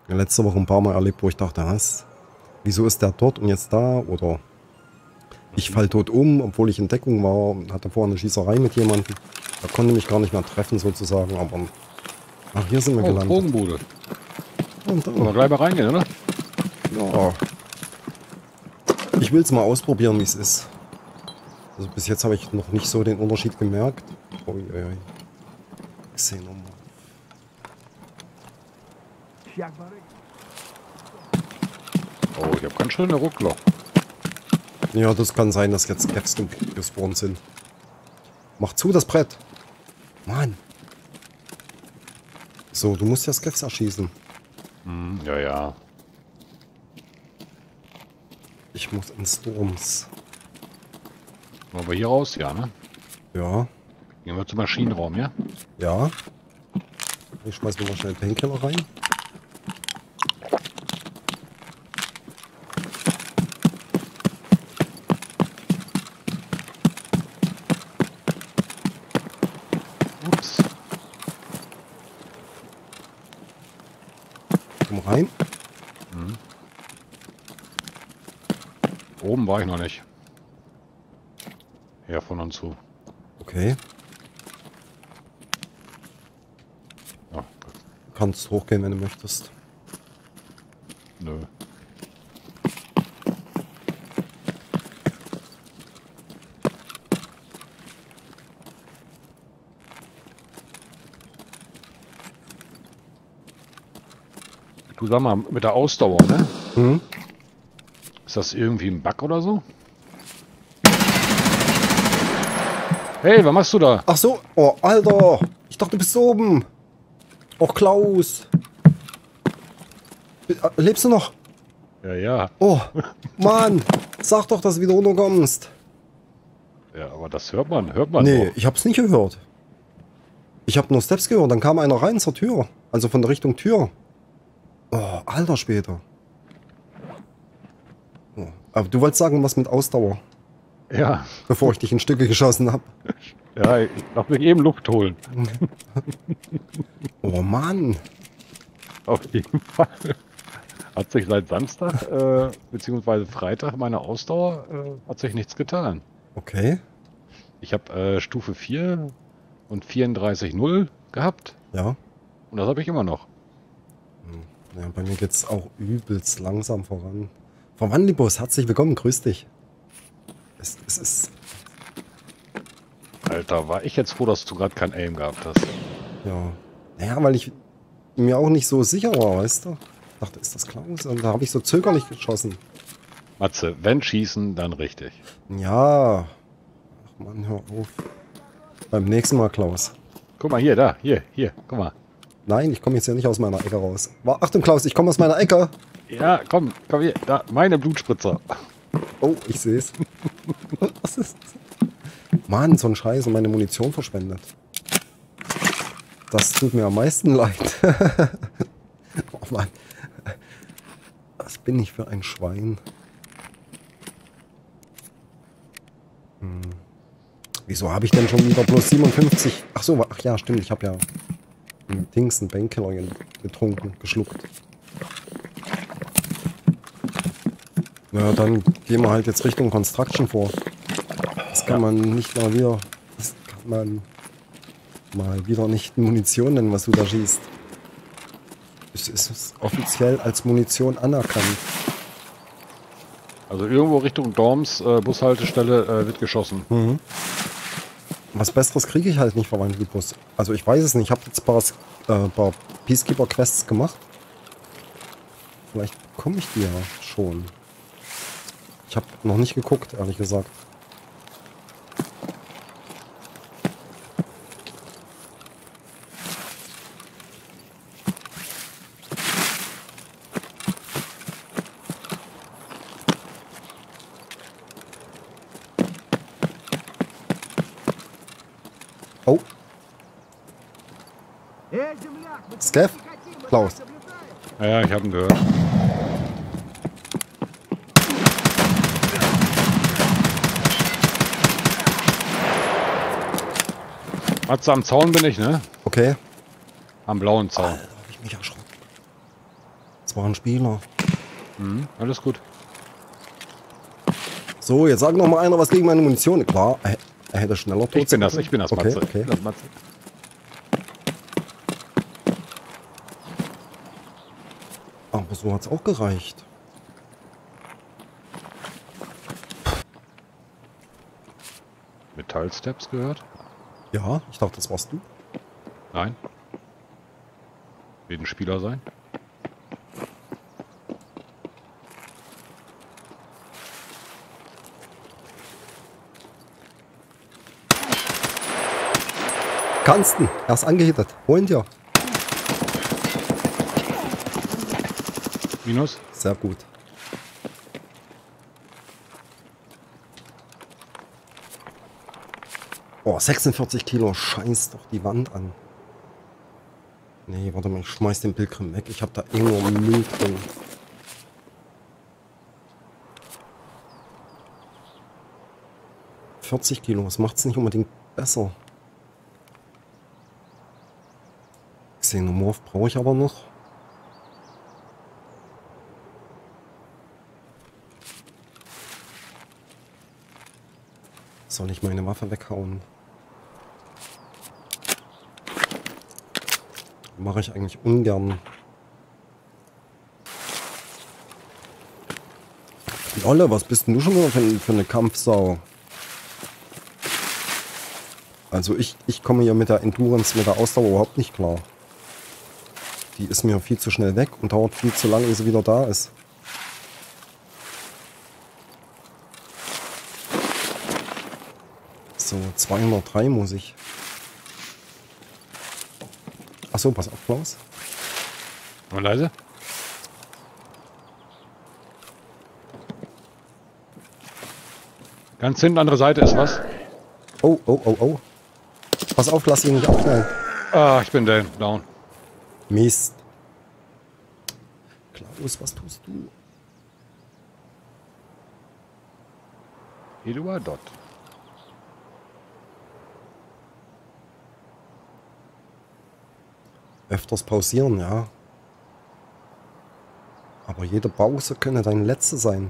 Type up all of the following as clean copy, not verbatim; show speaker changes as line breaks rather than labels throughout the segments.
Letzte Woche ein paar Mal erlebt, wo ich dachte, was? Wieso ist der dort und jetzt da? Oder ich fall tot um, obwohl ich in Deckung war und hatte vorher eine Schießerei mit jemandem. Da konnte mich gar nicht mehr treffen sozusagen, aber ach, hier sind wir
Oh,
gelandet.
Drogenbude.
Und
Wollen wir
da.
gleich mal reingehen, oder?
Ja. Ich will es mal ausprobieren, wie es ist. Also bis jetzt habe ich noch nicht so den Unterschied gemerkt. Uiuiui. Xenomorph.
Oh, ich habe ganz schöne Ruckloch.
Ja, das kann sein, dass jetzt Cavs gespawnt sind. Mach zu, das Brett. Mann. So, du musst ja Skeffs erschießen.
Hm, ja, ja.
Ich muss ins Sturms.
Wollen wir hier raus? Ja, ne?
Ja.
Gehen wir zum Maschinenraum, ja?
Ja. Ich schmeiß mir mal schnell Painkiller rein.
Ups.
Komm rein.
Oben war ich noch nicht. Ja, von und zu.
Okay.
Ja,
Kannst hochgehen, wenn du möchtest.
nö. Du sag mal, mit der Ausdauer, ne?
Hm?
Ist das irgendwie ein Bug oder so? Hey, was machst du da?
Ach so. Oh, Alter. Ich dachte, du bist oben. Oh, Klaus. Lebst du noch?
Ja, ja.
Oh, Mann. Sag doch, dass du wieder runterkommst.
Ja, aber das hört man
Nee,
nur.
ich hab's nicht gehört. Ich hab nur Steps gehört. Dann kam einer rein zur Tür. Also von der Richtung Tür. Oh, alter Später. Oh. Aber du wolltest sagen, was mit Ausdauer,
Ja,
bevor ich dich in Stücke geschossen hab.
ja, ich darf mich eben Luft holen.
Oh Mann.
Auf jeden Fall. Hat sich seit Samstag, beziehungsweise Freitag, meine Ausdauer, hat sich nichts getan.
Okay.
Ich habe Stufe 4 und 34,0 gehabt
Ja.
und das habe ich immer noch.
Ja, bei mir geht's auch übelst langsam voran. Verwandlibus, herzlich willkommen, grüß dich. Es ist,
Alter, war ich jetzt froh, dass du gerade kein Aim gehabt hast.
ja. Naja, weil ich mir auch nicht so sicher war, weißt du? Ich dachte, ist das Klaus? Und da habe ich so zögerlich geschossen.
Matze, wenn schießen, dann richtig.
Ja. Ach Mann, hör auf. Beim nächsten Mal, Klaus.
Guck mal, hier, guck mal.
Nein, ich komme jetzt ja nicht aus meiner Ecke raus. Achtung, Klaus, ich komme aus meiner Ecke.
Ja, komm hier, da, meine Blutspritzer.
Oh, ich sehe es. Was ist das? Mann, so ein Scheiß und meine Munition verschwendet. Das tut mir am meisten leid. Oh Mann. Was bin ich für ein Schwein? Wieso habe ich denn schon wieder bloß 57? Ach so, ach ja, stimmt. Ich habe ja einen Dings, einen Painkiller getrunken, geschluckt. Na, dann gehen wir halt jetzt Richtung Construction vor. Das kann man nicht mal wieder... Das kann man mal wieder nicht Munition nennen, was du da schießt. Es ist offiziell als Munition anerkannt.
Also irgendwo Richtung Dorms Bushaltestelle wird geschossen.
Mhm. Was Besseres kriege ich halt nicht verwandt wie Bus. Also ich weiß es nicht. Ich habe jetzt ein paar Peacekeeper-Quests gemacht. Vielleicht bekomme ich die ja schon. Ich habe noch nicht geguckt, ehrlich gesagt. Oh. Skev? Klaus.
Ja, ich habe ihn gehört. Matze, am Zaun bin ich, ne?
Okay.
Am blauen Zaun.
Alter, hab ich mich erschrocken. Das war ein Spieler.
Mhm, alles gut.
So, jetzt sagt noch mal einer was gegen meine Munition. Klar, er hätte schneller tot
Ich bin das,
sein können.
Matze.
Okay.
Ich bin das, Matze.
Aber so hat's auch gereicht.
Metallsteps gehört?
Ja, ich dachte, das warst du.
Nein. Wird ein Spieler sein?
Kannst du? Er ist angehittet. Holen dir.
Minus?
Sehr gut. Oh, 46 Kilo. Scheiß doch die Wand an. Nee, warte mal, ich schmeiß den Pilgrim weg. Ich habe da irgendwo Müll drin. Kilo, das macht's nicht unbedingt besser. Xenomorph brauche ich aber noch. Soll ich meine Waffe weghauen? Mache ich eigentlich ungern. Olle, was bist denn du schon wieder für eine Kampfsau? Also ich komme hier mit der Endurance, mit der Ausdauer überhaupt nicht klar. Die ist mir viel zu schnell weg und dauert viel zu lange, ehe sie wieder da ist. So, 203 muss ich. Achso, pass auf, Klaus.
Mal leise. Ganz hinten, andere Seite ist was.
Oh, oh, oh, oh. Pass auf, lass ihn nicht abknallen.
Ah, ich bin down.
Mist. Klaus, was tust du?
Eduard dort.
Öfters pausieren, ja. Aber jede Pause könne deine letzte sein.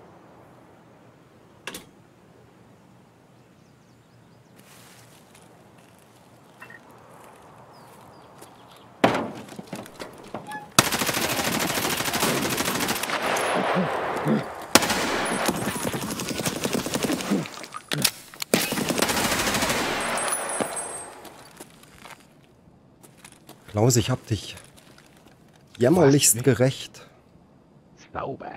Klaus, ich hab dich jämmerlichst gerecht.
Sauber.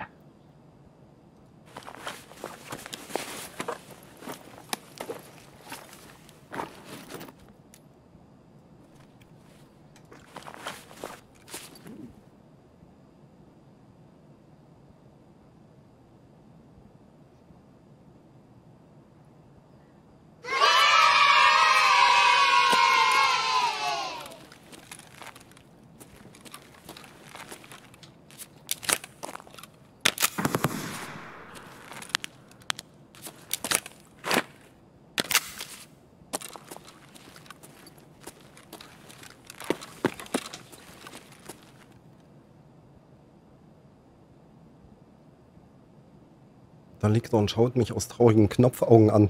Da liegt er und schaut mich aus traurigen Knopfaugen an.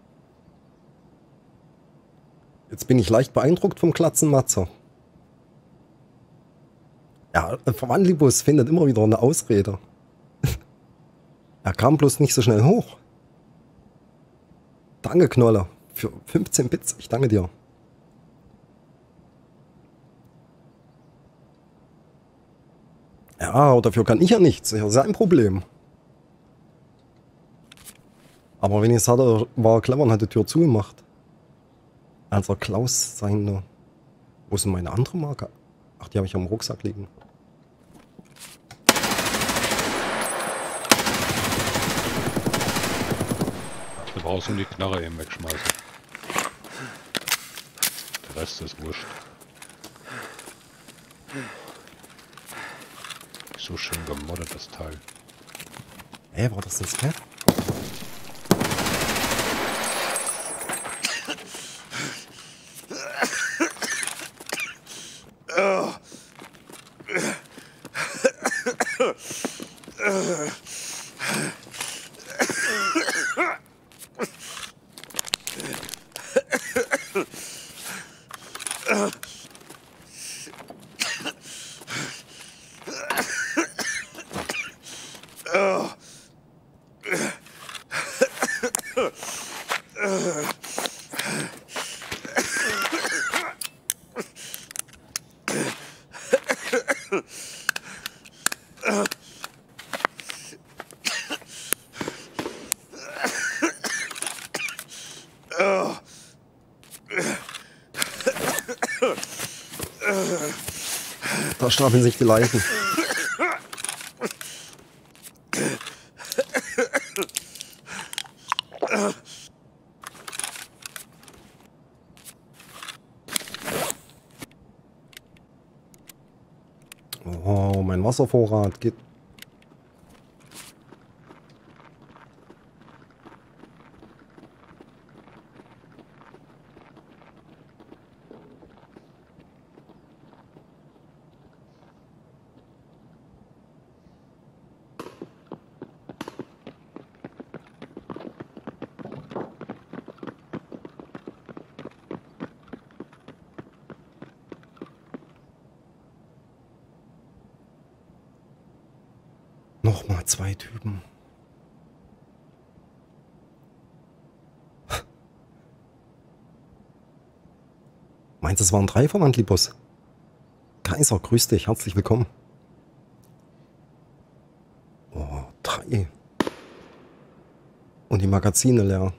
Jetzt bin ich leicht beeindruckt vom Klatzenmatzer. Ja, Verwandlibus findet immer wieder eine Ausrede. Er kam bloß nicht so schnell hoch. Danke, Knolle. Für 15 Bits. Ich danke dir. Ja, aber dafür kann ich ja nichts. Das ist ja sein Problem. Aber wenigstens war er clever und hat die Tür zugemacht. Als er Klaus seine... Wo ist denn meine andere Marke? Ach, die habe ich am Rucksack liegen.
Du brauchst nur die Knarre eben wegschmeißen. Der Rest ist wurscht. So schön gemoddet, das Teil.
War das ein Scav? Da stapeln sich die Leichen. Oh, mein Wasservorrat geht. Nochmal 2 Typen. Meinst du, es waren 3 von Antlibus? Kaiser, grüß dich, herzlich willkommen. Oh, 3. Und die Magazine leer.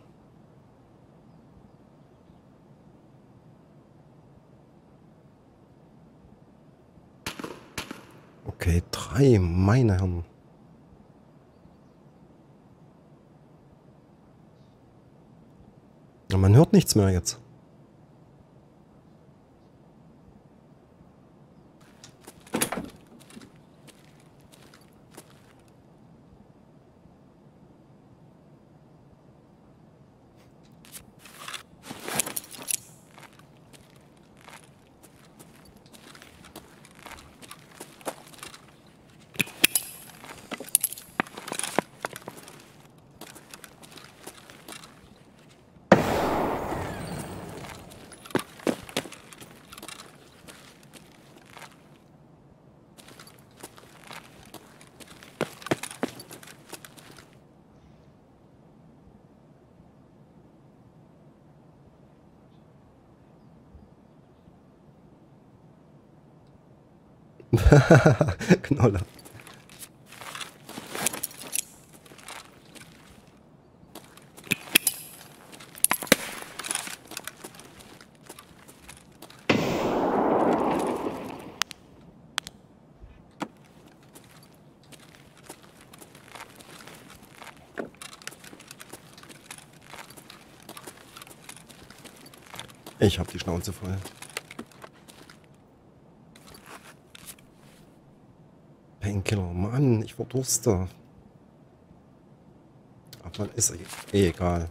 Okay, 3, meine Herren. Ja, man hört nichts mehr jetzt. Knoller. Ich hab die Schnauze voll. Painkiller, Mann, ich verdurste. Aber ist eh egal.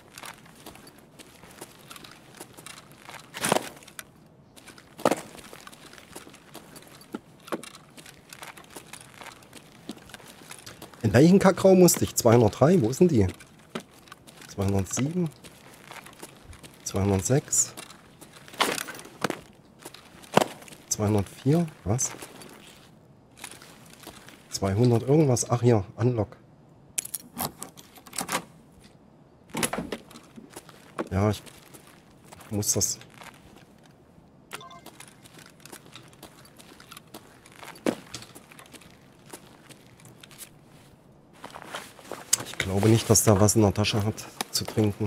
In welchen Kakao musste ich? 203, wo sind die? 207, 206, 204, was? 200 irgendwas, ach hier, Unlock. Ja, ich muss das. Ich glaube nicht, dass der was in der Tasche hat zu trinken.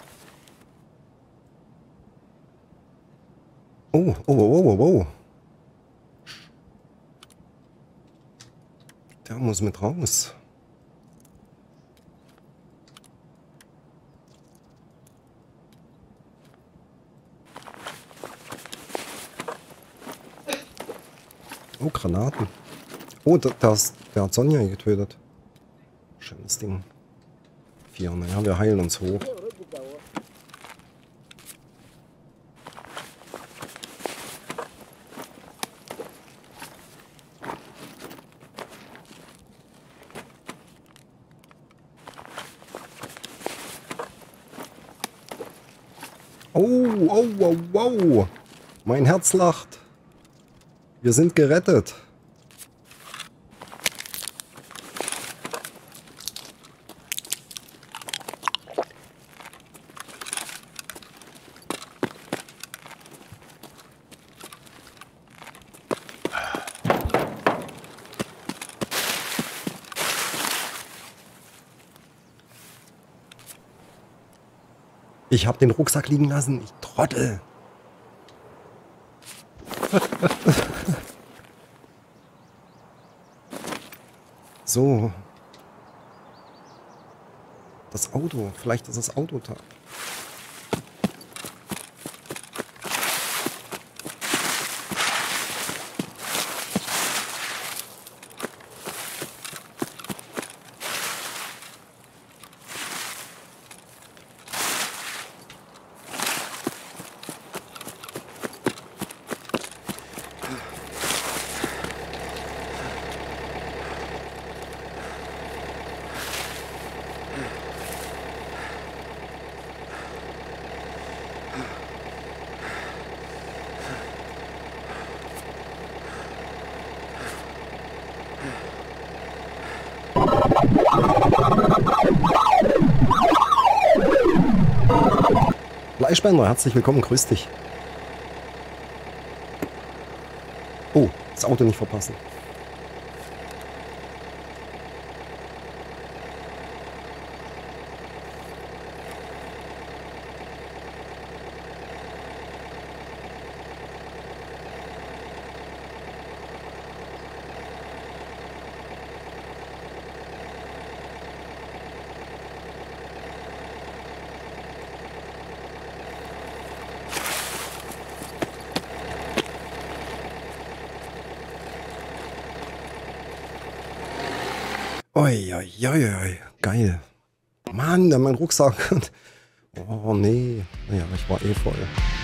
Oh, oh, oh, oh, oh. Der muss mit raus. Oh, Granaten. Oh, der hat Sonja getötet. Schönes Ding. 4, naja, wir heilen uns hoch. Oh, oh, wow, wow. Mein Herz lacht. Wir sind gerettet. Ich habe den Rucksack liegen lassen. Ich Trottel. So. Das Auto. Vielleicht ist das Auto da. Fleischbänder, herzlich willkommen, grüß dich. Oh, das Auto nicht verpassen. Oi, oi, oi, oi, geil. Mann, mein Rucksack. Oh nee, naja, ich war eh voll.